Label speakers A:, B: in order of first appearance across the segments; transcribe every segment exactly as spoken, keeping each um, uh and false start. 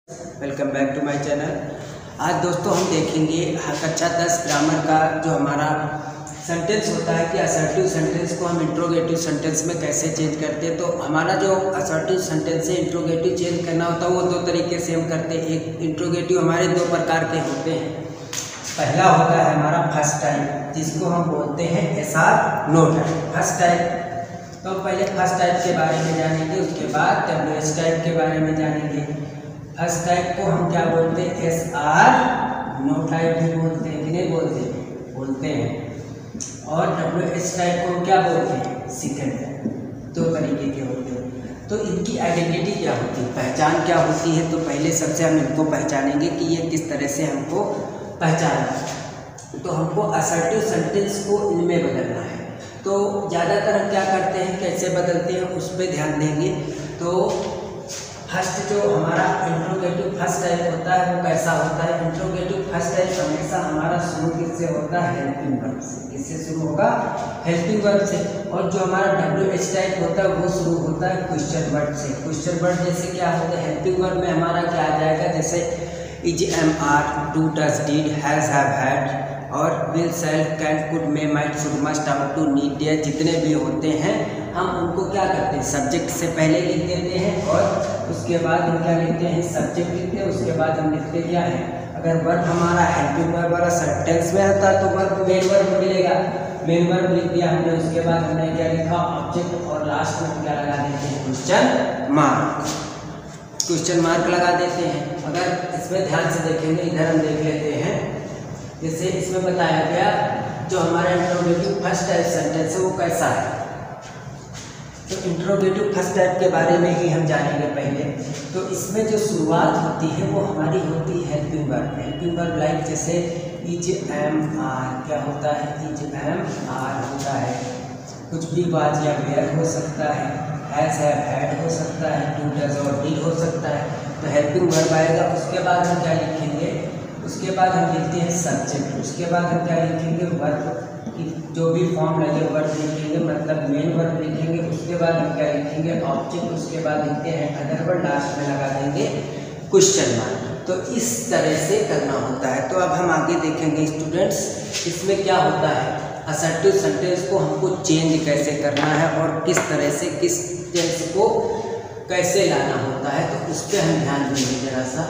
A: Welcome back to my channel. आज दोस्तों हम देखेंगे कक्षा दस ग्रामर का जो हमारा सेंटेंस होता है कि असर्टिव सेंटेंस को हम इंट्रोगेटिव सेंटेंस में कैसे चेंज करते हैं। तो हमारा जो असर्टिव सेंटेंस है इंट्रोगेटिव चेंज करना होता है वो दो तरीके से हम करते हैं। एक इंट्रोगेटिव हमारे दो प्रकार के होते हैं। पहला होता है हमारा फर्स्ट टाइप, जिसको हम बोलते हैं yes or no type, first type. तो हम पहले फर्स्ट टाइप के बारे में जानेंगे, उसके बाद डब्ल्यू एस टाइप के बारे में जानेंगे। फर्स्ट टाइप को हम क्या बोलते हैं? एस आर नो टाइप भी बोलते हैं कि नहीं बोलते बोलते हैं। और डब्ल्यू एच टाइप को हम क्या बोलते हैं? Second type. दो तरीके के होते हैं। तो इनकी आइडेंटिटी क्या होती है, पहचान क्या होती है? तो पहले सबसे हम इनको पहचानेंगे कि ये किस तरह से हमको पहचानना। तो हमको असर्टिव सेंटेंस को इनमें बदलना है। तो ज़्यादातर हम क्या करते हैं, कैसे बदलते हैं उस पर ध्यान देंगे। तो फर्स्ट जो हमारा इंट्रोगेटिव फर्स्ट टाइप होता है वो कैसा होता है? इंट्रोगेटिव फर्स्ट टाइप हमेशा हमारा शुरू किससे होता है? हेल्पिंग वर्ब से। किससे शुरू होगा? हेल्पिंग वर्ब से। और जो हमारा डब्ल्यू एच टाइप होता है वो शुरू होता है क्वेश्चन वर्ड से। क्वेश्चन वर्ड जैसे क्या होता है? हेल्पिंग वर्ब में हमारा क्या आ जाएगा? जैसे is, am, are, do, does, did, has, have, had और will, shall, can, could, may, might, should, must, ought to, need, dare, जितने भी होते हैं हम उनको क्या करते हैं? सब्जेक्ट से पहले लिख देते हैं और उसके बाद हम क्या लिखते हैं? सब्जेक्ट लिखते हैं। उसके बाद हम लिखते क्या है? अगर वर्ब हमारा हेल्पिंग वर्ब वाला सेंटेंस में आता है तो वर्ब मेन वर्ब मिलेगा, मेन वर्ब लिख दिया हमने। उसके बाद हमने क्या लिखा? ऑब्जेक्ट। और लास्ट में क्या लगा देते हैं? Question mark. क्वेश्चन मार्क लगा देते हैं। अगर इसमें ध्यान से देखेंगे, इधर हम देख लेते हैं। जैसे इसमें बताया गया जो हमारा इंट्रोगेटिव फर्स्ट टाइप सेंटेंस है वो कैसा है। तो इंट्रोगेटिव फर्स्ट टाइप के बारे में ही हम जानेंगे पहले। तो इसमें जो शुरुआत होती है वो हमारी होती है helping verb. Helping verb like जैसे इज, एम, आर क्या होता है? इज, एम, आर होता है। कुछ भी वाज या वेयर हो सकता है, हैज, हैव, हैड हो सकता है, डू, डज और डिड हो सकता है। तो हेल्पिंग वर्ब आएगा। उसके बाद हम क्या लिखेंगे? उसके बाद हम लिखते हैं सब्जेक्ट। उसके बाद हम क्या लिखेंगे? वर्ब की जो भी फॉर्म लगे वर्ब लिखेंगे, मतलब मेन वर्ब लिखेंगे। उसके बाद हम क्या लिखेंगे? ऑब्जेक्ट। उसके बाद लिखते हैं अदर वर्ब, लास्ट में लगा देंगे क्वेश्चन मार्क। तो इस तरह से करना होता है। तो अब हम आगे देखेंगे स्टूडेंट्स, इसमें क्या होता है, असर्टिव सेंटेंस को हमको चेंज कैसे करना है और किस तरह से किस टेंस को कैसे लाना होता है। तो उस पर हम ध्यान देंगे जरा सा।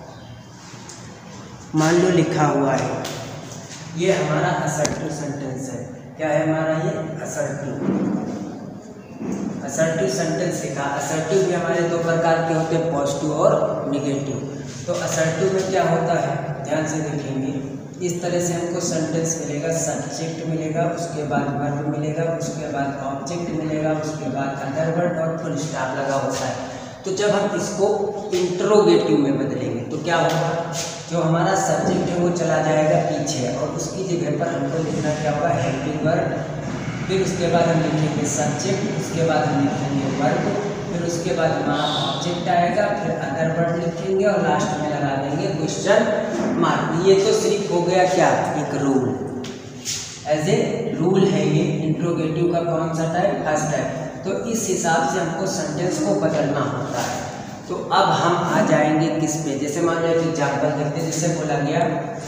A: मान लो लिखा हुआ है ये हमारा असर्टिव सेंटेंस है। क्या है हमारा ये? असर्टिव। असर्टिव सेंटेंस लिखा। असर्टिव भी हमारे दो प्रकार के होते हैं, पॉजिटिव और निगेटिव। तो असर्टिव में क्या होता है? ध्यान से देखेंगे, इस तरह से हमको सेंटेंस मिलेगा। सब्जेक्ट मिलेगा, उसके बाद वर्ब मिलेगा, उसके बाद ऑब्जेक्ट मिलेगा, उसके बाद अदर वर्ड और फुल स्टॉप लगा होता है। तो जब हम इसको इंट्रोगेटिव में बदलेंगे तो क्या होगा? जो हमारा सब्जेक्ट है वो चला जाएगा पीछे और उसकी जगह पर हमको लिखना क्या होगा? Helping verb. फिर उसके बाद हम लिखेंगे सब्जेक्ट। उसके बाद हम लिखेंगे वर्ब। फिर उसके बाद हमारा ऑब्जेक्ट आएगा। फिर अदर वर्ड लिखेंगे और लास्ट में लगा देंगे क्वेश्चन मार्क। ये तो सिर्फ हो गया क्या? एक रूल, एज ए रूल है ये इंट्रोगेटिव का। कौन सा टाइप? First type. तो इस हिसाब से हमको सेंटेंस को बदलना होता है। तो अब हम आ जाएंगे किस पे? जैसे मान लो एक एग्जाम्पल देखते हैं। जैसे बोला गया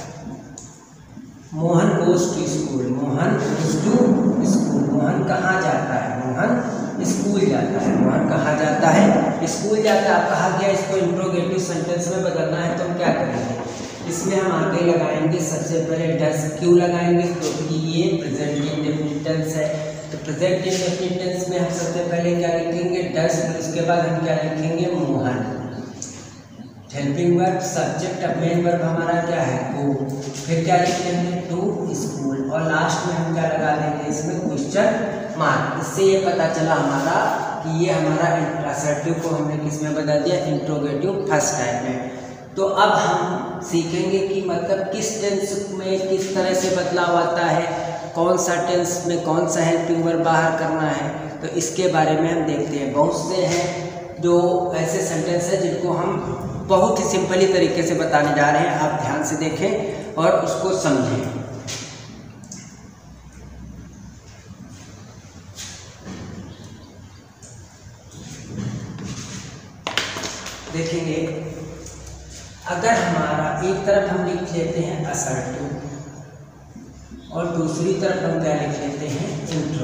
A: Mohan goes to school. Mohan goes to school. Mohan कहाँ जाता है? मोहन स्कूल जाता है। मोहन कहाँ जाता है? स्कूल जाता है। कहा गया इसको इंट्रोगेटिव सेंटेंस में बदलना है तो हम क्या करेंगे? इसमें हम आगे लगाएंगे सबसे पहले डज। क्यों लगाएंगे? क्योंकि तो ये प्रेजेंट इंडेफिनिट टेंस है। तो प्रेजेंट इंडेफिनिट टेंस में हम सबसे पहले क्या लिखेंगे? डज। फिर उसके बाद हम क्या लिखेंगे? मोहन। Helping verb, subject. अब मेन वर्ब हमारा क्या है? गो। फिर क्या लिखेंगे? To school. और लास्ट में हम क्या लगा देंगे? इसमें क्वेश्चन मार्क। इससे ये पता चला हमारा कि ये हमारा असर्टिव को हमने किस में बदल दिया? इंट्रोगेटिव फर्स्ट टाइप में। तो अब हम सीखेंगे कि मतलब किस टेंस में किस तरह से बदलाव आता है, कौन सा टेंस में कौन सा हेल्पिंग वर्ब बाहर करना है। तो इसके बारे में हम देखते हैं। बहुत से हैं जो ऐसे सेंटेंस हैं जिनको हम बहुत ही सिंपली तरीके से बताने जा रहे हैं। आप ध्यान से देखें और उसको समझें। देखेंगे अगर हमारा एक तरफ हम लिख लेते हैं असर्टिव और दूसरी तरफ हम क्या लिख लेते हैं इंट्रो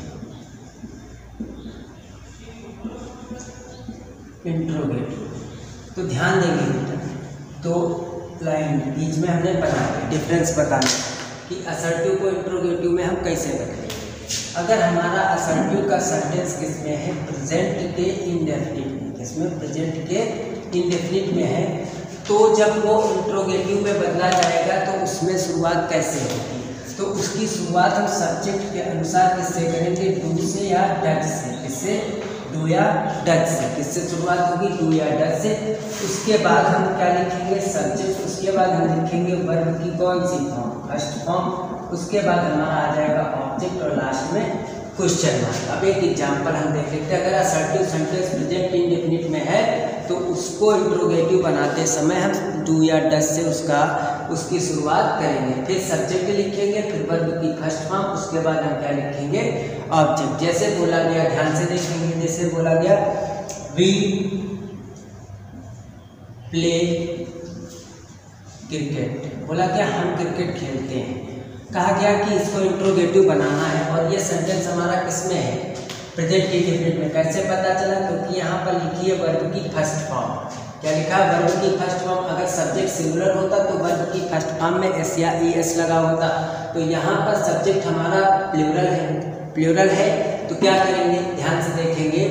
A: इंट्रोगेटिव, तो ध्यान देंगे बेटा, तो लाइन बीच में हमने बताया डिफरेंस बताना कि असर्टिव को इंट्रोगेटिव में हम कैसे बदलेंगे। अगर हमारा असर्टिव का सेंटेंस किसमें है, प्रेजेंट के इंडेफिनिट में, किसमें प्रेजेंट के इंडेफिनिट में है, तो जब वो इंट्रोगेटिव में बदला जाएगा तो उसमें शुरुआत कैसे होगी, तो उसकी शुरुआत हम सब्जेक्ट के अनुसार किससे करेंगे, डू से या डज से, किससे, डू या डज से, किससे शुरुआत होगी, डू या डज से। उसके बाद हम क्या लिखेंगे, सब्जेक्ट, उसके बाद हम लिखेंगे वर्ब की कौन सी फॉर्म, फर्स्ट फॉर्म, उसके बाद हमारा आ जाएगा ऑब्जेक्ट और लास्ट में क्वेश्चन मार्क। अब एक एग्जांपल हम देख लेते हैं। अगर असर्टिव सेंटेंस प्रेजेंट इंडेफिनिट में है तो उसको इंट्रोगेटिव बनाते समय हम डू या डज से उसका उसकी शुरुआत करेंगे, फिर सब्जेक्ट लिखेंगे, फिर वर्ब की फर्स्ट फॉर्म, उसके बाद हम क्या लिखेंगे, ऑब्जेक्ट। जैसे बोला गया, ध्यान से देखेंगे, जैसे बोला गया वी प्ले क्रिकेट, बोला गया हम क्रिकेट खेलते हैं, कहा गया कि इसको इंट्रोगेटिव बनाना है और ये सेंटेंस हमारा किसमें है, प्रेजेंट इंडेफिनिट में। कैसे पता चला, क्योंकि यहाँ पर लिखी है वर्ब की फर्स्ट फॉर्म, क्या लिखा है, वर्ब की फर्स्ट फॉर्म। अगर सब्जेक्ट सिंगुलर होता तो वर्ब की फर्स्ट फॉर्म में एस या ई एस लगा होता, तो यहाँ पर सब्जेक्ट हमारा प्लूरल है, प्लूरल है, तो क्या करेंगे, ध्यान से देखेंगे,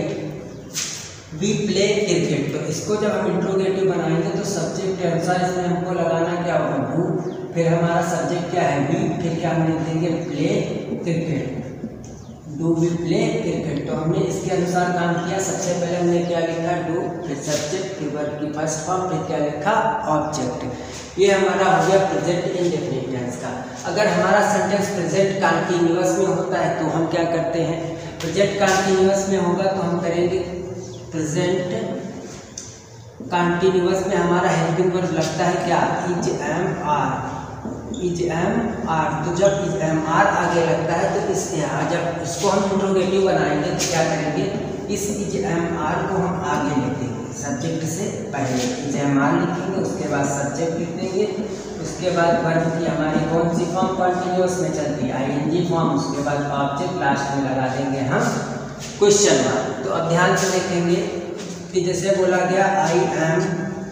A: वी प्ले क्रिकेट, तो इसको जब हम इंट्रोगेटिव बनाएंगे तो सब्जेक्ट के अनुसार इसमें हमको लगाना क्या होगा, डू, फिर हमारा सब्जेक्ट क्या है, वी, फिर क्या हम लिख देंगे, play cricket, do we play cricket. तो हमने इसके अनुसार काम किया। सबसे पहले हमने क्या लिखा, डू, फिर सब्जेक्ट, फिर वर्ब की फर्स्ट फॉर्म, फिर क्या लिखा, ऑब्जेक्ट। ये हमारा हो गया प्रेजेंट इंडेफिनिट टेंस का। अगर हमारा सेंटेंस प्रेजेंट कंटीन्यूअस में होता है तो हम क्या करते हैं, प्रेजेंट कंटीन्यूअस में होगा तो हम करेंगे प्रेजेंट कंटीन्यूअस में हमारा हेल्पिंग वर्ब लगता है क्या, is am are, is am are. तो जब इज एम आर आगे लगता है तो इस यहाँ जब इसको हम इंट्रोगेटिव बनाएंगे तो क्या करेंगे, इस इज एम आर को हम आगे लिख देंगे, सब्जेक्ट से पहले इज एम आर लिखेंगे, उसके बाद सब्जेक्ट लिख देंगे, उसके बाद वर्ब की हमारी कौन सी फॉर्म कंटीन्यूअस में चलती है, आई एन जी फॉर्म, उसके बाद ऑब्जेक्ट, लास्ट में लगा देंगे हम क्वेश्चन मार्क। तो अब ध्यान से देखेंगे कि जैसे बोला गया I am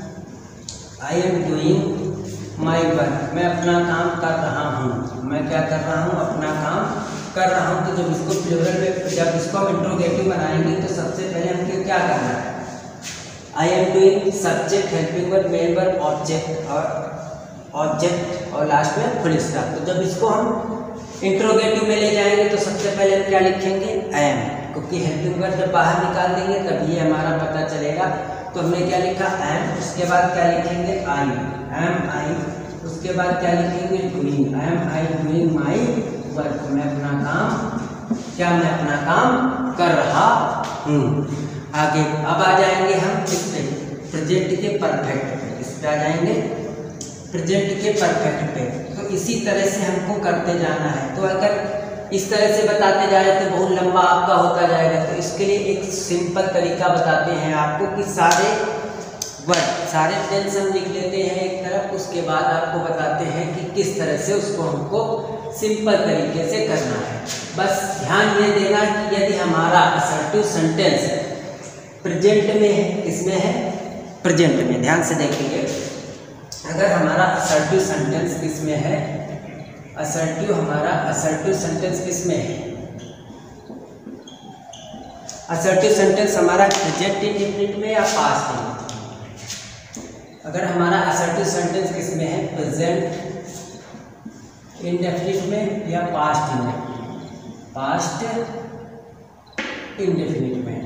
A: I am doing my work, मैं अपना काम कर रहा हूँ, मैं क्या कर रहा हूँ, अपना काम कर रहा हूँ। तो जब इसको प्लूरल में, जब इसको हम इंट्रोगेटिव बनाएंगे तो सबसे पहले हमको क्या करना है, I am doing, subject, helping verb, main verb, object और ऑब्जेक्ट और लास्ट में फुल स्टॉप। तो जब इसको हम इंट्रोगेटिव में ले जाएंगे तो सबसे पहले हम क्या लिखेंगे, एम, क्योंकि हेल्पिंग वर्ब जब बाहर निकाल देंगे तभी हमारा पता चलेगा। तो हमने क्या लिखा, एम, उसके बाद क्या लिखेंगे, आई, एम आई, उसके बाद क्या लिखेंगे, doing, am I doing my work, मैं अपना काम, क्या मैं अपना काम कर रहा हूँ। आगे अब आ जाएंगे हम किस पे, प्रेजेंट के परफेक्ट पे, किस पे आ जाएंगे, प्रेजेंट के परफेक्ट पे। तो इसी तरह से हमको करते जाना है। तो अगर इस तरह से बताते जाए तो बहुत लंबा आपका होता जाएगा, तो इसके लिए एक सिंपल तरीका बताते हैं आपको कि सारे वर्ड, सारे टेंस हम लिख लेते हैं एक तरफ, उसके बाद आपको बताते हैं कि किस तरह से उसको हमको सिंपल तरीके से करना है। बस ध्यान ये देना कि यदि हमारा असर्टिव सेंटेंस प्रेजेंट में है, किसमें है, प्रेजेंट में, ध्यान से देखेंगे, अगर हमारा असर्टिव सेंटेंस किसमें है, असर्टिव हमारा असर्टिव सेंटेंस किसमें है, असर्टिव सेंटेंस हमारा प्रेजेंट इंडेफिनिट में या पास्ट में। अगर हमारा असर्टिव सेंटेंस किसमें है, प्रेजेंट इंडेफिनिट में या पास्ट इंडेफिनिट, पास्ट इंडेफिनिट में।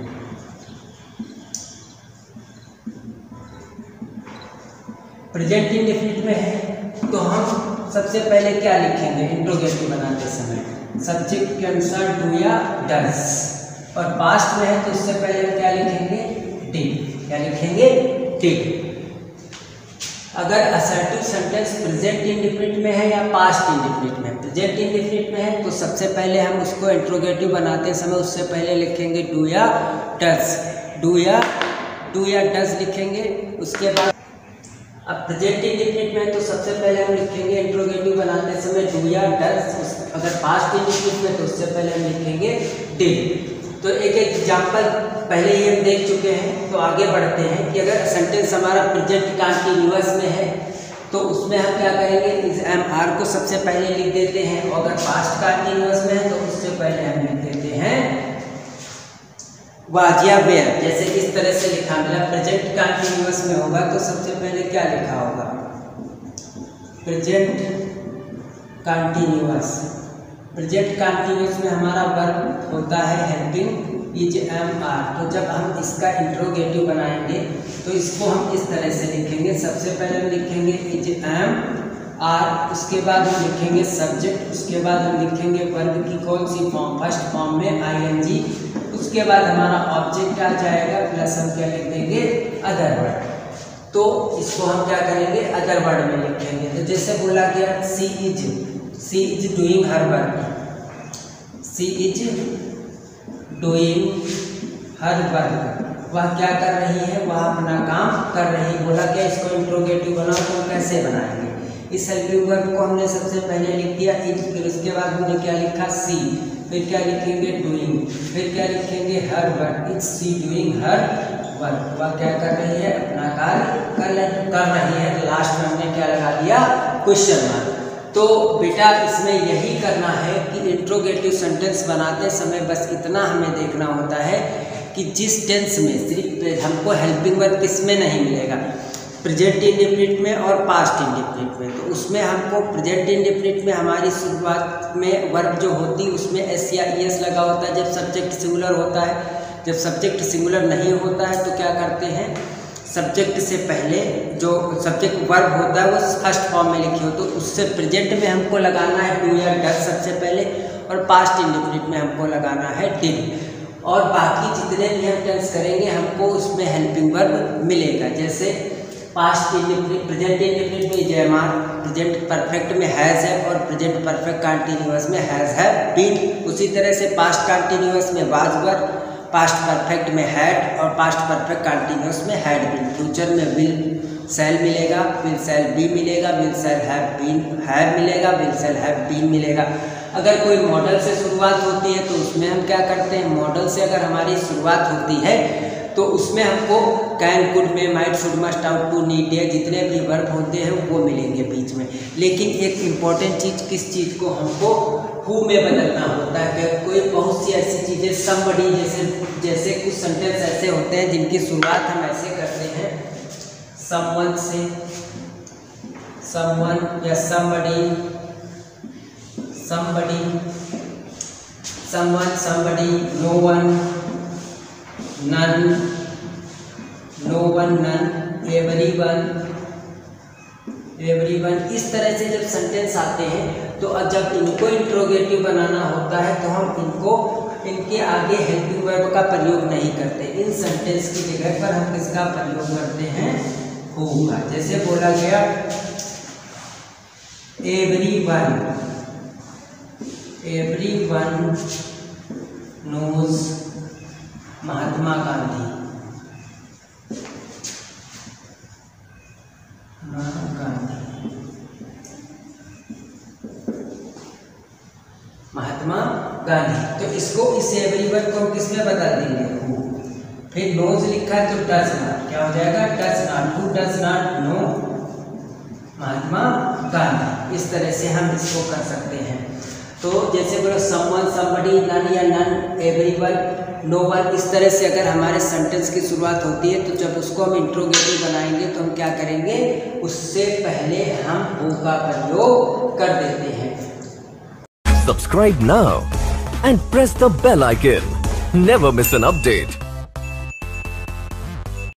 A: प्रेजेंट इंडेफिनिट में है तो हम सबसे पहले क्या लिखेंगे, इंट्रोगेटिव बनाते समय सब्जेक्ट के अनुसार डू या डज, और पास्ट में है तो उससे पहले हम क्या लिखेंगे, डिड, क्या लिखेंगे, डिड। अगर असर्टिव सेंटेंस प्रेजेंट इंडेफिनिट में है या पास्ट इंडेफिनिट में, प्रेजेंट इंडेफिनिट में है तो सबसे पहले हम उसको इंट्रोगेटिव बनाते समय उससे पहले लिखेंगे डू या डज, डू या डू या डज लिखेंगे। उसके बाद अब प्रेजेंट इंडेफिनिट में तो सबसे पहले हम लिखेंगे इंट्रोगेटिव बनाते समय डू या डज। अगर पास्ट इंडेफिनिट में तो उससे पहले हम लिखेंगे डिड। तो एक एक एग्जाम्पल पहले ही हम देख चुके हैं, तो आगे बढ़ते हैं कि अगर सेंटेंस हमारा प्रेजेंट कंटीन्यूअस में है तो उसमें हम क्या करेंगे, इस एम आर को सबसे पहले लिख देते हैं, और अगर पास्ट कंटीन्यूअस में है तो उससे पहले हम लिख देते हैं वाज या वेयर। जैसे इस तरह से लिखा, मतलब प्रेजेंट कंटीन्यूअस में होगा तो सबसे पहले क्या लिखा होगा, प्रेजेंट कंटीन्यूअस। प्रेजेंट कंटीन्यूअस में हमारा वर्ब होता है हेल्पिंग इज एम आर। तो जब हम इसका इंट्रोगेटिव बनाएंगे तो इसको हम इस तरह से लिखेंगे, सबसे पहले हम लिखेंगे इज एम आर, उसके बाद हम लिखेंगे सब्जेक्ट, उसके बाद हम लिखेंगे वर्ब की कौन सी फॉर्म, फर्स्ट फॉर्म में आई एन जी, उसके बाद हमारा ऑब्जेक्ट आ जाएगा, प्लस हम क्या लिख देंगे अदर वर्ड। तो इसको हम क्या करेंगे अदर वर्ड में लिखेंगे। तो जैसे बोला गया she is, she is doing her work, she is doing her work, वह क्या कर रही है, वह अपना काम कर रही है। बोला क्या इसको इंट्रोगेटिव बनाओ, तो कैसे बनाएंगे, इस हेल्पिंग वर्ब को हमने सबसे पहले लिख दिया इज, फिर उसके बाद हमने क्या लिखा सी, फिर क्या लिखेंगे डूइंग, फिर क्या लिखेंगे her work, is she doing her work, वह क्या कर रही है अपना कार्य कर कर रही है। लास्ट में हमने क्या लगा दिया क्वेश्चन मार्क। तो बेटा इसमें यही करना है कि इंट्रोगेटिव सेंटेंस बनाते समय बस इतना हमें देखना होता है कि जिस टेंस में सिर्फ हमको हेल्पिंग वर्ब किस में नहीं मिलेगा, प्रेजेंट इंडेफिनिट में और पास्ट इंडेफिनिट में। तो उसमें हमको प्रेजेंट इंडेफिनिट में हमारी शुरुआत में वर्ब जो होती है उसमें एस या ई एस लगा होता है जब सब्जेक्ट सिंगुलर होता है। जब सब्जेक्ट सिंगुलर नहीं होता है तो क्या करते हैं, सब्जेक्ट से पहले जो सब्जेक्ट वर्ब होता है वो फर्स्ट फॉर्म में लिखे हो, तो उससे प्रेजेंट में हमको लगाना है डू या डज सबसे पहले, और पास्ट इंडेफिनिट में हमको लगाना है डिड। और बाकी जितने भी हम टेंस करेंगे हमको उसमें हेल्पिंग वर्ब मिलेगा। जैसे पास्ट इंडेफिनिट, प्रेजेंट इंडेफिनिट में एम आर, प्रेजेंट परफेक्ट में हैज़ है, और प्रेजेंट परफेक्ट कंटीन्यूअस में हैज़ है बीन। उसी तरह से पास्ट कंटीन्यूअस में वाज वर, पास्ट परफेक्ट में हैड, और पास्ट परफेक्ट कंटीन्यूअस में हैड बीन। फ्यूचर में विल सेल मिलेगा, विल सेल बी मिलेगा, will shall have been have मिलेगा, विल सेल हैव बीन मिलेगा। अगर कोई मॉडल से शुरुआत होती है तो उसमें हम क्या करते हैं, मॉडल से अगर हमारी शुरुआत होती है तो उसमें हमको can, could, may, might, should, must, ought, to, need, dare जितने भी वर्ब होते हैं वो मिलेंगे बीच में। लेकिन एक इम्पॉर्टेंट चीज़, किस चीज़ को हमको हु में बदलना होता है। कोई बहुत सी ऐसी चीज़ें समबडी, जैसे जैसे कुछ सेंटेंस ऐसे होते हैं जिनकी शुरुआत हम ऐसे करते हैं समवन से, समवन या somebody, somebody, someone, somebody, no one, none, no one, none, everyone, everyone. इस तरह से जब सेंटेंस आते हैं तो जब इनको इंट्रोगेटिव बनाना होता है तो हम इनको इनके आगे हेल्पिंग वर्ब का प्रयोग नहीं करते। इन सेंटेंस की जगह पर हम किसका प्रयोग करते हैं, हु का। जैसे बोला गया everyone, everyone knows Mahatma Gandhi, Mahatma Gandhi. तो इसको, इस एवरीवन को हम किसमें बदल देंगे, हु। फिर नोज लिखा है तो डज नॉट, क्या हो जाएगा does not, who does not know Mahatma Gandhi. इस तरह से हम इसको कर सकते हैं। तो जैसे बोलो समवन, समबडी, नन या नन, एवरीवन, नो वन, इस तरह से अगर हमारे सेंटेंस की शुरुआत होती है तो जब उसको हम इंट्रोगेटिव बनाएंगे तो हम क्या करेंगे, उससे पहले हम हु का प्रयोग कर देते हैं।
B: Subscribe now and press the bell icon. Never miss an update.